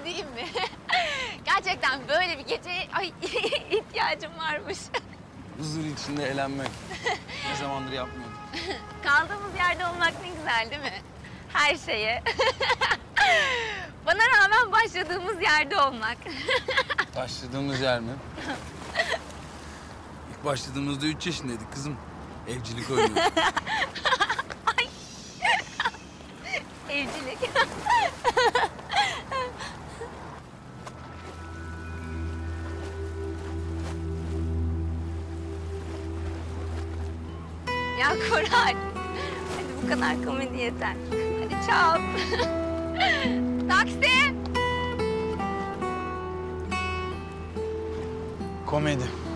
diyeyim mi? Gerçekten böyle bir geceye ihtiyacım varmış. Huzur içinde eğlenmek. Ne zamandır yapmıyordum. Kaldığımız yerde olmak ne güzel değil mi? Her şeye. Bana rağmen başladığımız yerde olmak. Başladığımız yer mi? İlk başladığımızda 3 yaşındaydık kızım. Evcilik oynuyorduk. Evcilik. Ya Koray, hadi bu kadar komedi yeter. Hadi çal. Taksi. Komedi.